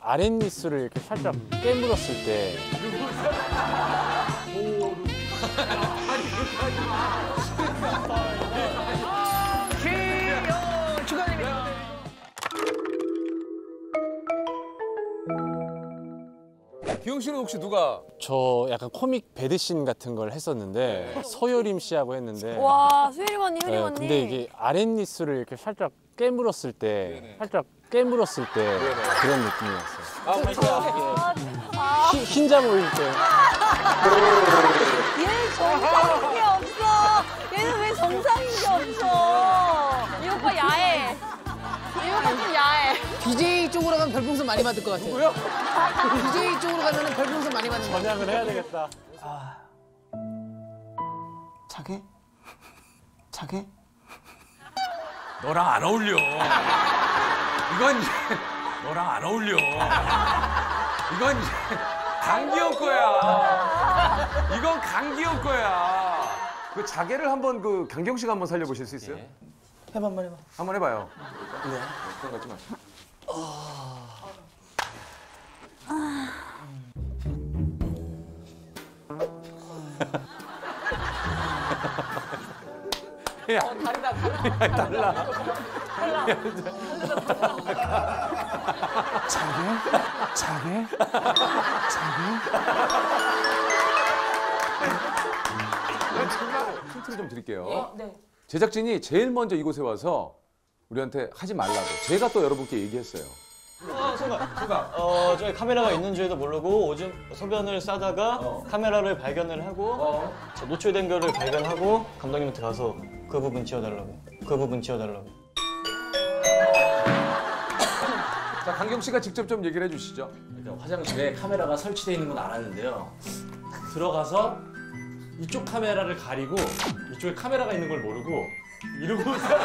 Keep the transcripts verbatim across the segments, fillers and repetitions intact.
아랫니스를 이렇게 살짝 깨물었을 때 귀여워 축하드립니다. 기영 씨는 혹시 누가? 저 약간 코믹 배드신 같은 걸 했었는데 서효림 씨하고 했는데 와, 수혜림 언니, 효림 네, 언니. 근데 이게 아랫니스를 이렇게 살짝 깨물었을 때 네네. 살짝 깨물었을 때 네네. 그런 느낌이었어요. 아, 아, 아, 흰, 흰자 보일 때 얘는 정상인 게 없어. 얘는 왜 정상인 게 없어. 이 오빠 야해. 이 오빠 좀 야해. 디제이 쪽으로 가면 별풍선 많이 받을 것 같아요. 누구요? 디제이 쪽으로 가면 별풍선 많이 받는 거 같아요. 전향을 해야 되겠다. 자게? 자게? 너랑 안 어울려. 이건 이제 너랑 안 어울려. 이건 이제 강기영 거야. 이건 강기영 거야. 그 자개를 한번 그 강경 씨가 한번 살려보실 수 있어요? 해봐 한번 해봐. 한번 해봐요. 네. 그런 거 하지 마시고. 야, 다리다 다리다. 달라. 자게? 자게? 자게? 힌트를 좀 드릴게요. 제작진이 제일 먼저 이곳에 와서 우리한테 하지 말라고. 제가 또 여러분께 얘기했어요. 어, 생각. 생각. 어, 저희 카메라가 있는 줄도 모르고 오줌 소변을 싸다가 어. 카메라를 발견을 하고 어. 저 노출된 거를 발견하고 감독님한테 가서 그 부분 지워달라고. 그 부분 지워달라고. 자, 강경 씨가 직접 좀 얘기를 해주시죠. 그러니까 화장실에 카메라가 설치되어 있는 건 알았는데요. 들어가서 이쪽 카메라를 가리고 이쪽에 카메라가 있는 걸 모르고 이러고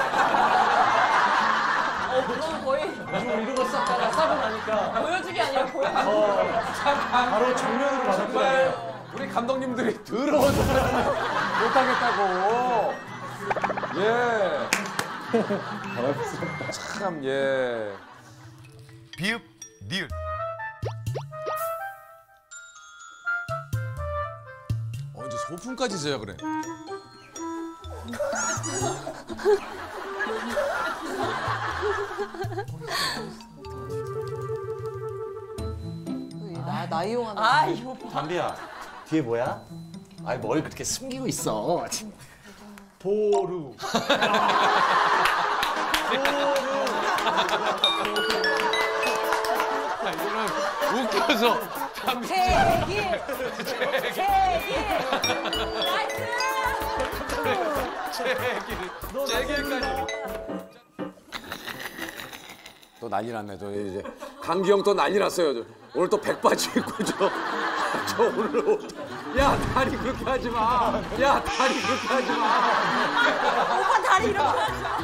어, 그건 거의 이러고 이러고 쌌다가 싸고 나니까 보여주기 아니라 보여. 어, 바로 정면으로 맞았거든요. 우리 감독님들이 더러워서 못하겠다고. 예. 참, 예. 비읍, 니을. 어, 이제 소품까지 줘야 그래. 나 나이용하는. 아, 이 오빠. 담비야 뒤에 뭐야? 아니 뭘 그렇게 숨기고 있어. 보루. 웃겨서. 세기! 세기! 나이스! 제길까지. 또 난리 났네. 저 이제 강기영 또 난리 났어요. 저. 오늘 또 백바지 입고 저. 저 오늘 옷. 야, 다리 그렇게 하지 마. 야, 다리 그렇게 하지 마. 오빠 다리 이렇게.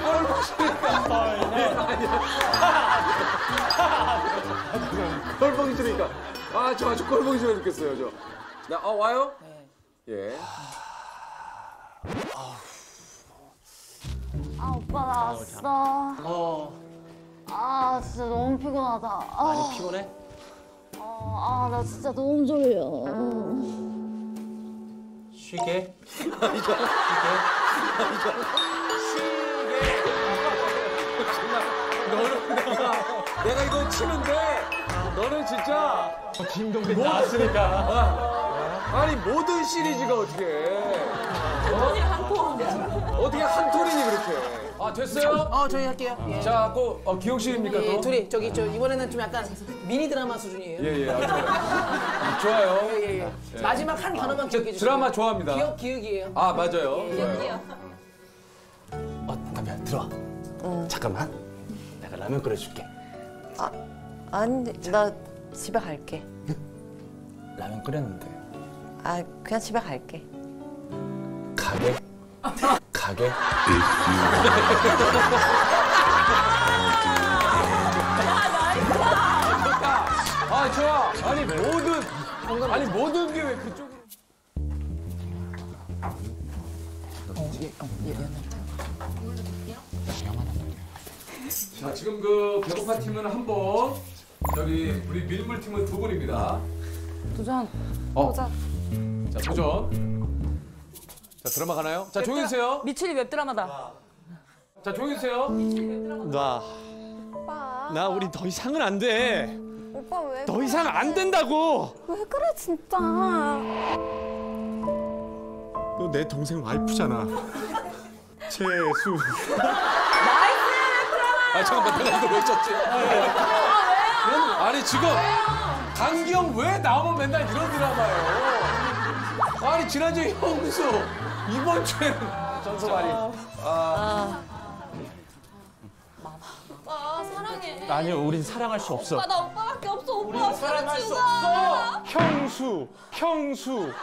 꼴 보기 싫으니까. 아, 저 아주 꼴 보기 싫어 죽겠어요, 저. 나, 어, 와요? 네. 예. 아, 오빠 나왔어. 어 아, 진짜 너무 피곤하다. 아, 많이 피곤해? 아, 나 진짜 너무 졸려. 쉬게. 너는 내가, 내가 이거 치는데, 너는 진짜. 김동빈 나왔으니까. 아니, 모든 시리즈가 어떻게 해. 어? 어떻게 한 톤이니, 그렇게. 아, 됐어요? 어 저희 할게요. 예. 자, 그, 어, 기영 씨입니까, 예, 또? 둘이 저기 저 이번에는 좀 약간 미니 드라마 수준이에요. 예, 예, 아주 좋아요. 좋아요. 예, 예, 예. 마지막 한 단어만 기억해 주세요. 드라마 좋아합니다. 기억 기억이에요. 아, 맞아요. 기억이요. 어 담비야 들어와. 잠깐만. 내가 라면 끓여줄게. 아니, 나 집에 갈게. 라면 끓였는데. 아, 그냥 집에 갈게. 가게? 가게? 아, 좋아. 아니, 모든, 아니, 모든 게 왜 그쪽으로. 자, 지금 그 배고파 팀은 한 번, 저기 우리 밀물 팀은 두 분입니다. 도전. 어. 도전. 자 도전. 자 드라마 가나요? 자 조용히 해주세요. 미칠이 웹드라마다. 자 조용히 해주세요. 나, 오빠. 나 우리 더 이상은 안 돼. 오빠 왜? 더 이상 안 된다고. 왜 그래 진짜. 너 내 동생 와이프잖아. 재수. 아 잠깐만 내가 이거 왜 썼지? 아니 지금 강기영 왜 나오면 맨날 이런 드라마예요? 아니 지난주에 형수 이번 주에는 전소발이. 오빠 사랑해. 아니요, 우린 사랑할 수 없어. 오빠 나 오빠밖에 없어. 오빠 사랑할 수 진짜. 없어. 형수, 형수.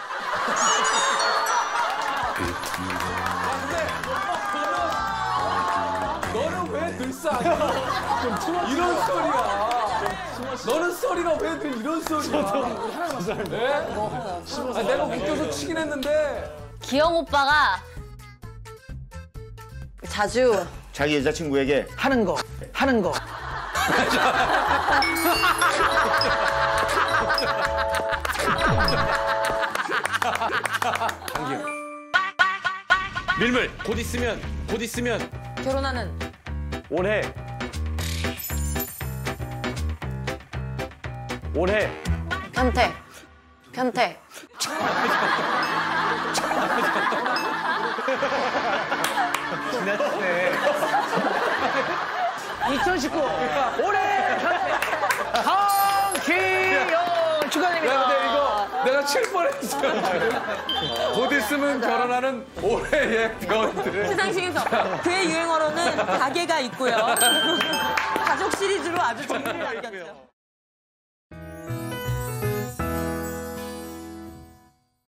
너는 왜 늘상 이런 소리야? 너는 소리가 왜 늘 이런 소리야? 네? 아, 내가 웃겨서 치긴 했는데. 기영 오빠가 자주 자기 여자친구에게 하는 거, 하는 거. 밀물 곧 있으면 곧 있으면 결혼하는 올해 올해 편태. 편태. 이천십구 올해 강기영 축하드립니다. 야, 근데 이거 내가 칠 뻔했어요. 곧 있으면 결혼하는 올해의 배우들. 시상식에서 그의 유행어로는 가게가 있고요. 가족 시리즈로 아주 재미를 남겼죠.